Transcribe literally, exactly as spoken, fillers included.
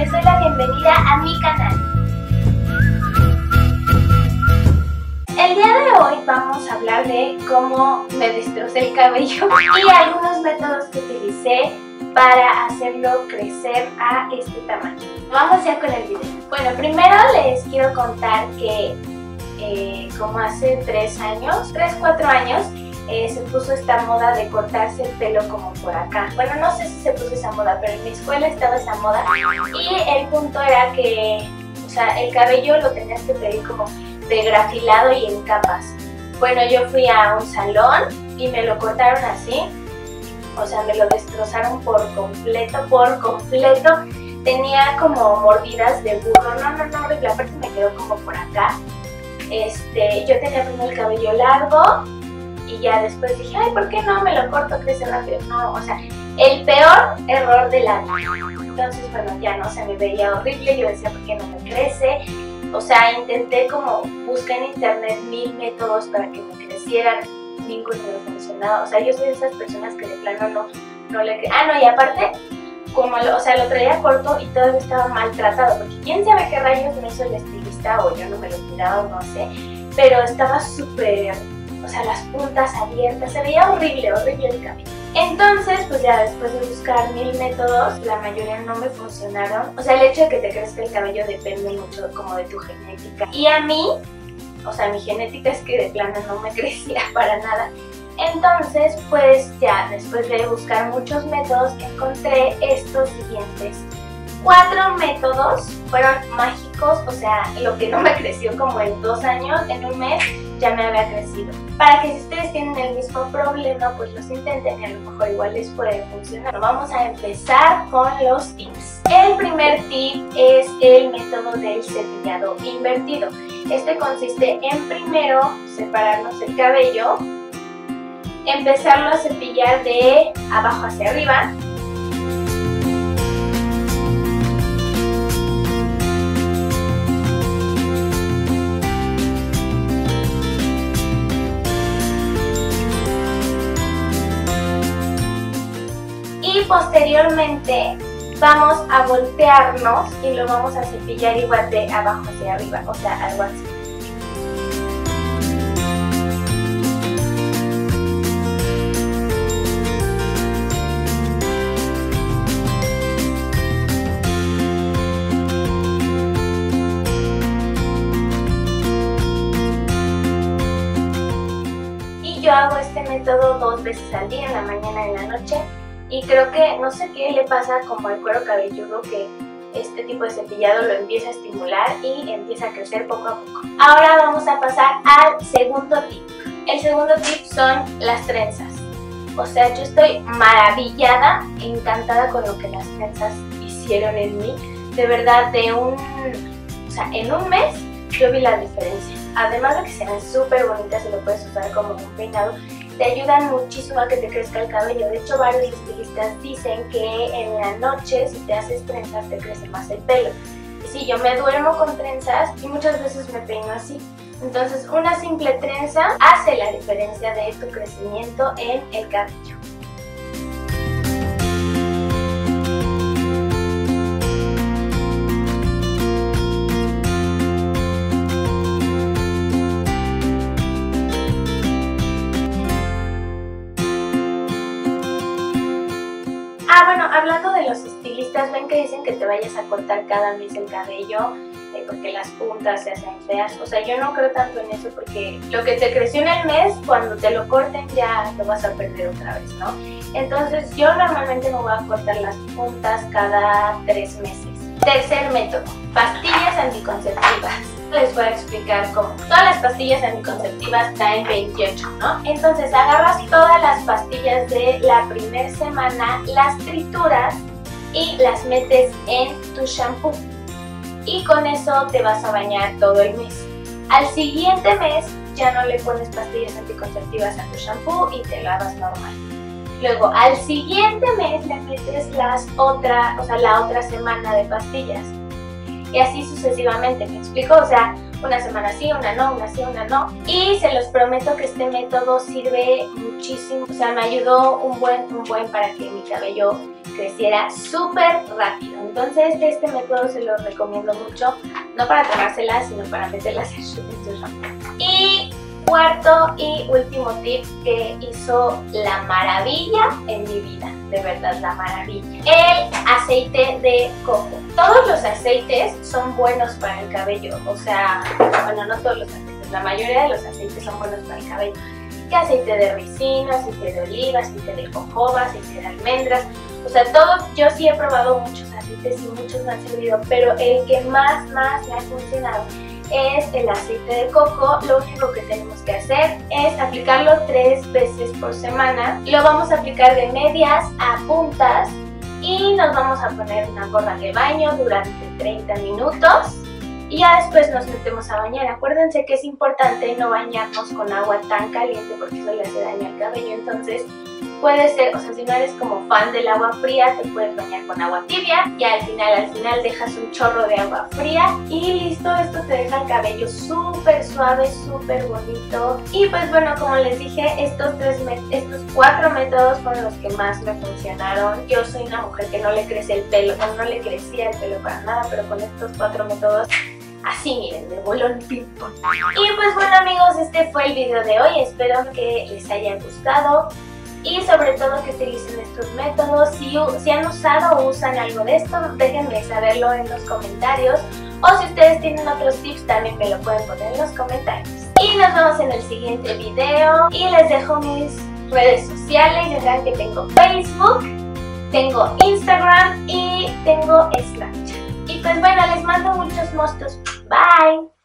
les doy la bienvenida a mi canal. El día de hoy vamos a hablar de cómo me destrocé el cabello y algunos métodos que utilicé para hacerlo crecer a este tamaño. Vamos ya con el video. Bueno, primero les quiero contar que eh, como hace tres años, tres, cuatro años, Eh, se puso esta moda de cortarse el pelo como por acá. Bueno, no sé si se puso esa moda, pero en mi escuela estaba esa moda y el punto era que, o sea, el cabello lo tenías que pedir como degrafilado y en capas. Bueno, yo fui a un salón y me lo cortaron así, o sea, me lo destrozaron por completo, por completo. Tenía como mordidas de burro, no, no, no, horrible, aparte me quedó como por acá. Este, yo tenía primero el cabello largo y ya después dije, ay, ¿por qué no me lo corto? Crece rápido. No, o sea, el peor error de la vida. Entonces, bueno, ya no, se me veía horrible. Yo decía, ¿por qué no me crece? O sea, intenté como buscar en internet mil métodos para que me crecieran. Ninguno me funcionaba. O sea, yo soy de esas personas que de plano no, no le creen. Ah, no, y aparte, como lo, o sea, lo traía corto y todavía estaba maltratado. Porque quién sabe qué rayos me hizo el estilista o yo no me lo cuidaba, no sé. Pero estaba súper... o sea, las puntas abiertas, se veía horrible, horrible el cabello. Entonces, pues ya después de buscar mil métodos, la mayoría no me funcionaron. O sea, el hecho de que te crezca el cabello depende mucho como de tu genética. Y a mí, o sea, mi genética es que de plano no me crecía para nada. Entonces, pues ya después de buscar muchos métodos, encontré estos siguientes. Cuatro métodos fueron mágicos, o sea, lo que no me creció como en dos años, en un mes, ya me había crecido. Para que si ustedes tienen el mismo problema, pues los intenten y a lo mejor igual les puede funcionar. Vamos a empezar con los tips. El primer tip es el método del cepillado invertido. Este consiste en primero separarnos el cabello, empezarlo a cepillar de abajo hacia arriba, y posteriormente vamos a voltearnos y lo vamos a cepillar igual de abajo hacia arriba, o sea, algo así. Y yo hago este método dos veces al día, en la mañana y en la noche. Y creo que, no sé qué le pasa como al cuero cabelludo, que este tipo de cepillado lo empieza a estimular y empieza a crecer poco a poco. Ahora vamos a pasar al segundo tip. El segundo tip son las trenzas. O sea, yo estoy maravillada, encantada con lo que las trenzas hicieron en mí. De verdad, de un... O sea, en un mes yo vi la diferencia. Además de que se ven súper bonitas y lo puedes usar como un peinado, te ayudan muchísimo a que te crezca el cabello. De hecho, varios estilistas dicen que en la noche, si te haces trenzas, te crece más el pelo. Y sí, yo me duermo con trenzas y muchas veces me peino así. Entonces, una simple trenza hace la diferencia de tu crecimiento en el cabello. Ah, bueno, hablando de los estilistas, ven que dicen que te vayas a cortar cada mes el cabello eh, porque las puntas se hacen feas. O sea, yo no creo tanto en eso porque lo que te creció en el mes, cuando te lo corten ya lo vas a perder otra vez, ¿no? Entonces yo normalmente me voy a cortar las puntas cada tres meses. Tercer método, pastillas anticonceptivas. Les voy a explicar cómo. Todas las pastillas anticonceptivas traen veintiocho, ¿no? Entonces agarras todas las pastillas de la primera semana, las trituras y las metes en tu shampoo. Y con eso te vas a bañar todo el mes. Al siguiente mes ya no le pones pastillas anticonceptivas a tu shampoo y te lavas normal. Luego al siguiente mes le metes las otra, o sea, la otra semana de pastillas. Y así sucesivamente, ¿me explico? O sea, una semana sí, una no, una sí, una no. Y se los prometo que este método sirve muchísimo, o sea, me ayudó un buen, un buen para que mi cabello creciera súper rápido. Entonces este método se lo recomiendo mucho, no para tomárselas, sino para meterlas en su shampoo. Y cuarto y último tip que hizo la maravilla en mi vida, de verdad la maravilla, el aceite de coco. Todos los aceites son buenos para el cabello, o sea, bueno, no todos los aceites, la mayoría de los aceites son buenos para el cabello. Que aceite de ricino, aceite de oliva, aceite de jojoba, aceite de almendras, o sea, todos, yo sí he probado muchos aceites y muchos me han servido, pero el que más, más me ha funcionado es el aceite de coco. Lo único que tenemos que hacer es aplicarlo tres veces por semana. Lo vamos a aplicar de medias a puntas y nos vamos a poner una gorra de baño durante treinta minutos y ya después nos metemos a bañar. Acuérdense que es importante no bañarnos con agua tan caliente porque eso le hace daño al cabello. Entonces puede ser, o sea, si no eres como fan del agua fría, te puedes bañar con agua tibia y al final, al final dejas un chorro de agua fría y listo. Esto te deja el cabello súper suave, súper bonito. Y pues bueno, como les dije, estos, tres estos cuatro métodos fueron los que más me funcionaron. Yo soy una mujer que no le crece el pelo, no, no le crecía el pelo para nada, pero con estos cuatro métodos así, miren, me voló el ping-pong. Y pues bueno amigos, este fue el video de hoy. Espero que les haya gustado y sobre todo que utilicen estos métodos. Si, si han usado o usan algo de esto, déjenme saberlo en los comentarios. O si ustedes tienen otros tips, también me lo pueden poner en los comentarios. Y nos vemos en el siguiente video. Y les dejo mis redes sociales. Ya saben que tengo Facebook, tengo Instagram y tengo Snapchat. Y pues bueno, les mando muchos mostos. Bye.